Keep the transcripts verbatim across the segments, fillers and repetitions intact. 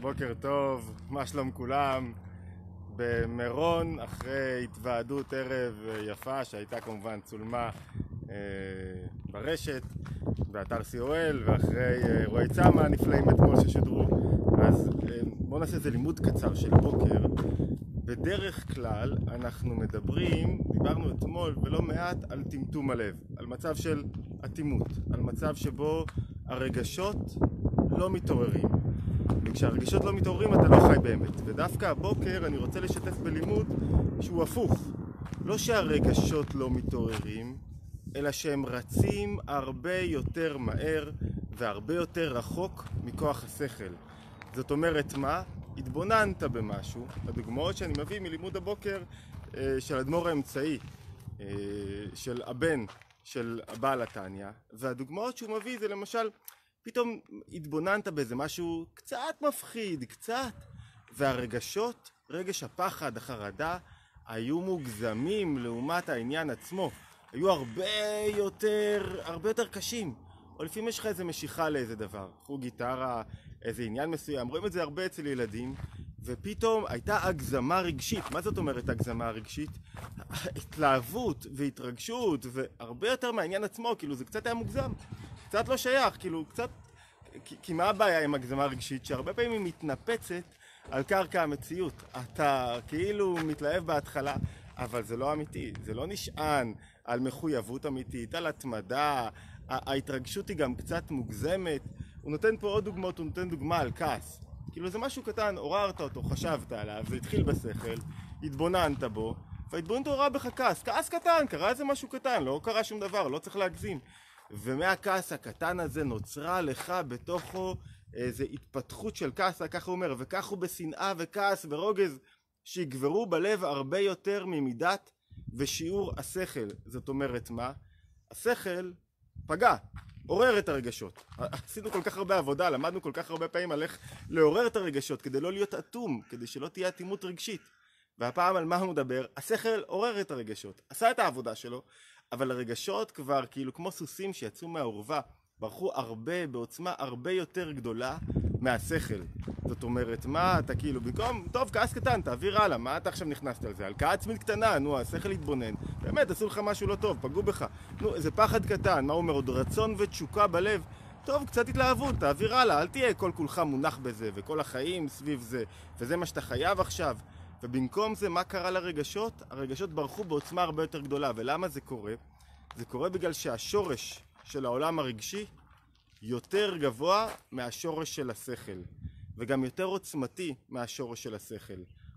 בוקר טוב, מה שלום כולם? במירון, אחרי התוועדות ערב יפה שהייתה כמובן צולמה אה, ברשת, באתר סי או אל, ואחרי אה, אירועי צמא הנפלאים אתמול ששודרו. אז אה, בואו נעשה איזה לימוד קצר של בוקר. בדרך כלל אנחנו מדברים, דיברנו אתמול ולא מעט על טמטום הלב, על מצב של אטימות, על מצב שבו הרגשות לא מתעוררים. וכשהרגשות לא מתעוררים אתה לא חי באמת. ודווקא הבוקר אני רוצה לשתף בלימוד שהוא הפוך. לא שהרגשות לא מתעוררים, אלא שהם רצים הרבה יותר מהר והרבה יותר רחוק מכוח השכל. זאת אומרת מה? התבוננת במשהו. הדוגמאות שאני מביא מלימוד הבוקר של אדמו"ר האמצעי, של הבן של הבעל התניא, והדוגמאות שהוא מביא זה למשל פתאום התבוננת באיזה משהו קצת מפחיד, קצת, והרגשות, רגש הפחד, החרדה, היו מוגזמים לעומת העניין עצמו. היו הרבה יותר, הרבה יותר קשים. או לפעמים יש לך איזה משיכה לאיזה דבר, קחו גיטרה, איזה עניין מסוים, רואים את זה הרבה אצל ילדים, ופתאום הייתה הגזמה רגשית. מה זאת אומרת הגזמה רגשית? התלהבות והתרגשות, והרבה יותר מהעניין עצמו, כאילו זה קצת היה מוגזם. קצת לא שייך, כאילו קצת, כי, כי מה הבעיה עם הגזמה רגשית? שהרבה פעמים היא מתנפצת על קרקע המציאות. אתה כאילו מתלהב בהתחלה, אבל זה לא אמיתי, זה לא נשען על מחויבות אמיתית, על התמדה, ההתרגשות היא גם קצת מוגזמת. הוא נותן פה עוד דוגמאות, הוא נותן דוגמה על כעס. כאילו זה משהו קטן, עוררת אותו, חשבת עליו, זה התחיל בשכל, התבוננת בו, וההתבוננות עוררה בך כעס, כעס קטן, קרה איזה משהו קטן, לא קרה שום דבר, לא צריך להגזים. ומהכעס הקטן הזה נוצרה לך בתוכו איזו התפתחות של כעס, כך הוא אומר, וכך הוא בשנאה וכעס ורוגז שיגברו בלב הרבה יותר ממידת ושיעור השכל. זאת אומרת מה? השכל פגע, עורר את הרגשות. עשינו כל כך הרבה עבודה, למדנו כל כך הרבה פעמים על איך לעורר את הרגשות כדי לא להיות אטום, כדי שלא תהיה אטימות רגשית. והפעם על מה הוא מדבר? השכל עורר את הרגשות, עשה את העבודה שלו, אבל הרגשות כבר כאילו כמו סוסים שיצאו מהעורבה, ברחו הרבה, בעוצמה הרבה יותר גדולה מהשכל. זאת אומרת, מה אתה כאילו, במקום, טוב, כעס קטן, תעביר הלאה, מה אתה עכשיו נכנסת על זה? על כעס עצמית קטנה, נו, השכל התבונן, באמת, עשו לך משהו לא טוב, פגעו בך, נו, איזה פחד קטן, מה הוא אומר, עוד רצון ותשוקה בלב, טוב, קצת התלהבות, תעביר הלאה, אל תהיה כל כולך מונח בזה, וכל החיים סביב זה, וזה מה שאתה חייב עכשיו. ובמקום זה, מה קרה לרגשות? הרגשות ברחו בעוצמה הרבה יותר גדולה. ולמה זה קורה? זה קורה בגלל שהשורש של העולם הרגשי יותר גבוה מהשורש של השכל, וגם יותר עוצמתי מהשורש של השכל.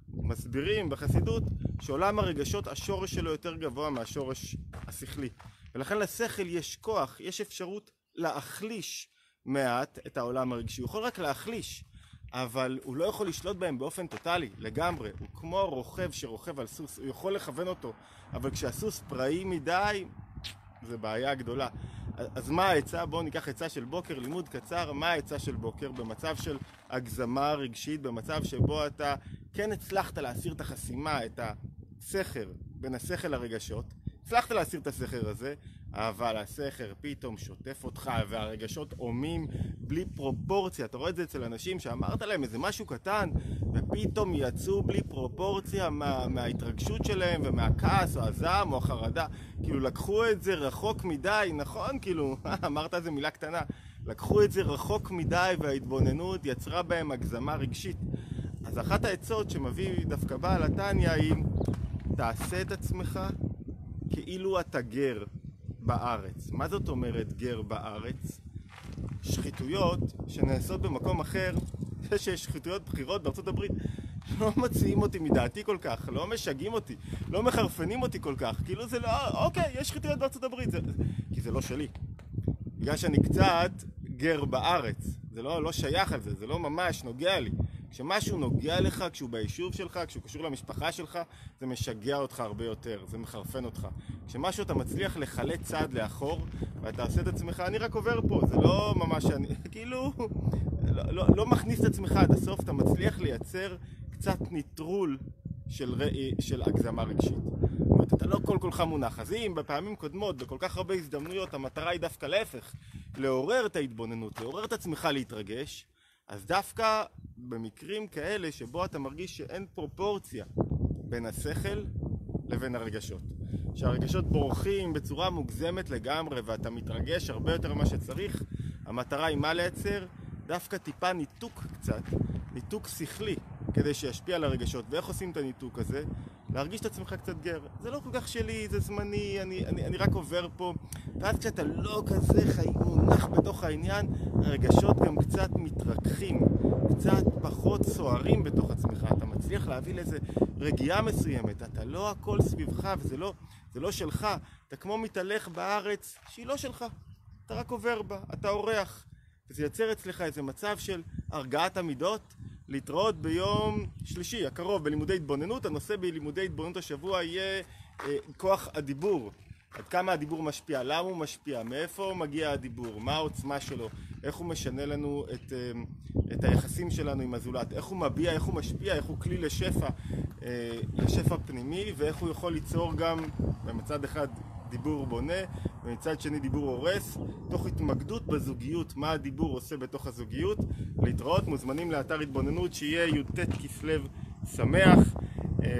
מסבירים בחסידות שעולם הרגשות, השורש שלו יותר גבוה מהשורש השכלי. ולכן לשכל יש כוח, יש אפשרות להחליש מעט את העולם הרגשי. הוא יכול רק להחליש, אבל הוא לא יכול לשלוט בהם באופן טוטלי, לגמרי. הוא כמו רוכב שרוכב על סוס, הוא יכול לכוון אותו, אבל כשהסוס פראי מדי, זה בעיה גדולה. אז מה העצה? בואו ניקח עצה של בוקר, לימוד קצר. מה העצה של בוקר? במצב של הגזמה רגשית, במצב שבו אתה כן הצלחת להסיר את החסימה, את הסכר בין השכל לרגשות, הצלחת להסיר את הסכר הזה, אבל הסכר פתאום שוטף אותך והרגשות עומים בלי פרופורציה. אתה רואה את זה אצל אנשים שאמרת להם איזה משהו קטן ופתאום יצאו בלי פרופורציה מה, מההתרגשות שלהם ומהכעס או הזעם או החרדה. כאילו לקחו את זה רחוק מדי, נכון? כאילו אמרת איזה מילה קטנה, לקחו את זה רחוק מדי וההתבוננות יצרה בהם הגזמה רגשית. אז אחת העצות שמביא דווקא בעל התניא היא, תעשה את עצמך כאילו אתה גר בארץ. מה זאת אומרת גר בארץ? שחיתויות שנעשות במקום אחר, זה שיש שחיתויות בחירות בארצות הברית, לא מציעים אותי מדעתי כל כך, לא משגעים אותי, לא מחרפנים אותי כל כך, כאילו זה לא, אוקיי, יש שחיתויות בארצות הברית, זה, כי זה לא שלי. בגלל שאני קצת גר בארץ, זה לא, לא שייך על זה, זה לא ממש נוגע לי. כשמשהו נוגע לך, כשהוא ביישוב שלך, כשהוא קשור למשפחה שלך, זה משגע אותך הרבה יותר, זה מחרפן אותך. כשמשהו אתה מצליח לחלט צעד לאחור, ואתה עושה את עצמך, אני רק עובר פה, זה לא ממש, אני, כאילו, לא, לא, לא מכניס את עצמך עד הסוף, אתה מצליח לייצר קצת ניטרול של, של הגזמה רגשית. זאת אומרת, אתה לא כל כולך מונח. אז אם בפעמים קודמות, בכל כך הרבה הזדמנויות, המטרה היא דווקא להפך, לעורר את ההתבוננות, לעורר את עצמך להתרגש, אז דווקא במקרים כאלה שבו אתה מרגיש שאין פרופורציה בין השכל לבין הרגשות. שהרגשות בורחים בצורה מוגזמת לגמרי ואתה מתרגש הרבה יותר ממה שצריך, המטרה היא מה לייצר? דווקא טיפה ניתוק קצת, ניתוק שכלי, כדי שישפיע על הרגשות. ואיך עושים את הניתוק הזה? להרגיש את עצמך קצת גר. זה לא כל כך שלי, זה זמני, אני, אני, אני רק עובר פה. ואז כשאתה לא כזה חי, מונח בתוך העניין, הרגשות גם קצת מתרככים, קצת פחות סוערים בתוך עצמך. אתה מצליח להביא לאיזה רגיעה מסוימת. אתה לא הכל סביבך וזה לא, זה לא שלך. אתה כמו מתהלך בארץ שהיא לא שלך. אתה רק עובר בה, אתה אורח. וזה יוצר אצלך איזה מצב של הרגעת המידות. להתראות ביום שלישי הקרוב בלימודי התבוננות. הנושא בלימודי התבוננות השבוע יהיה אה, כוח הדיבור. עד כמה הדיבור משפיע, למה הוא משפיע, מאיפה מגיע הדיבור, מה העוצמה שלו, איך הוא משנה לנו את, אה, את היחסים שלנו עם הזולת, איך הוא מביע, איך הוא משפיע, איך הוא כלי לשפע, אה, לשפע פנימי, ואיך הוא יכול ליצור גם במצד אחד דיבור בונה ומצד שני דיבור הורס, תוך התמקדות בזוגיות, מה הדיבור עושה בתוך הזוגיות. להתראות, מוזמנים לאתר התבוננות שיהיה י"ט כסלו שמח,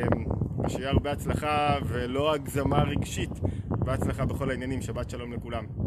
ושיהיה הרבה הצלחה ולא הגזמה רגשית, בהצלחה בכל העניינים. שבת שלום לכולם.